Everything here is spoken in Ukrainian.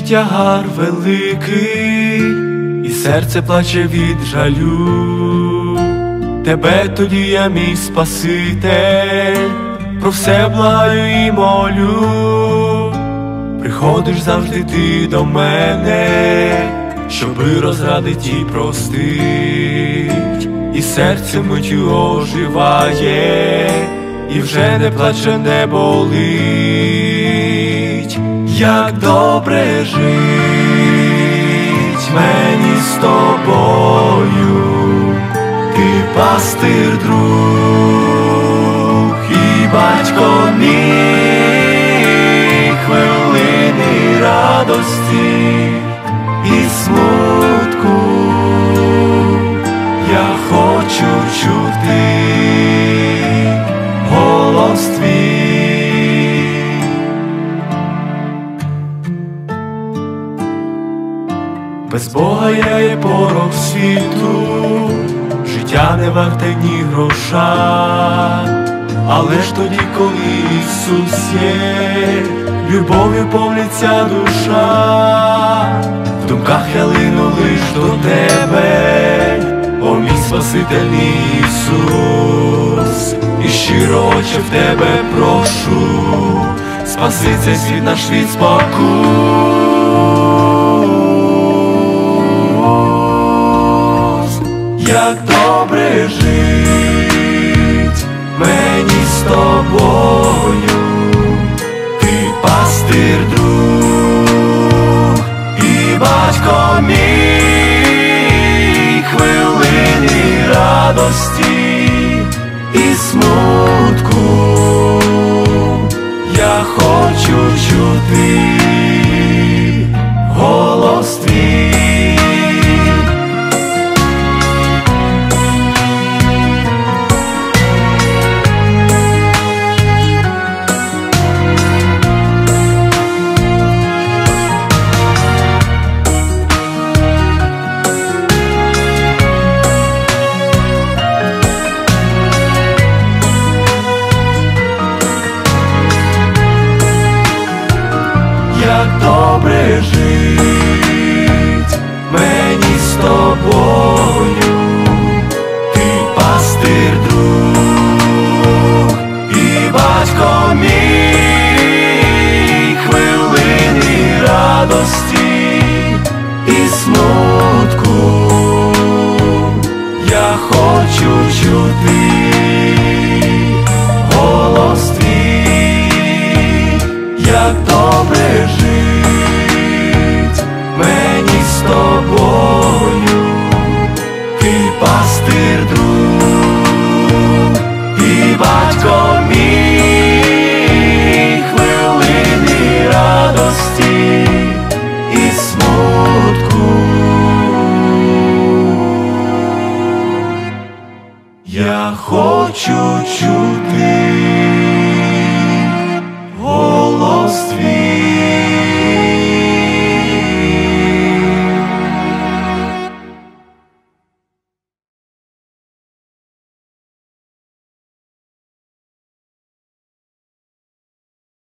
тягар великий, і серце плаче від жалю. Тебе тоді я, мій Спаситель, про все благаю і молю. Приходиш завжди ти до мене, щоби розрадить і простить, і серце миттю оживає, і вже не плаче, не болить. Як добре жить мені з тобою, ти пастир, друг і батько мій, хвилини радості і смутку я хочу чути голос твій. Без Бога я є порох світу, життя не варте ні гроша. Але ж тоді, коли Ісус є, любов'ю повниться душа. В думках я лину лиш до тебе, о мій Спасительний Ісус, і щиро, Отче, в тебе прошу, спаси цей світ, наш від спокус. Як добре жить мені з тобою, ти пастир, друг і батько мій, хвилини радості і смутку я хочу чути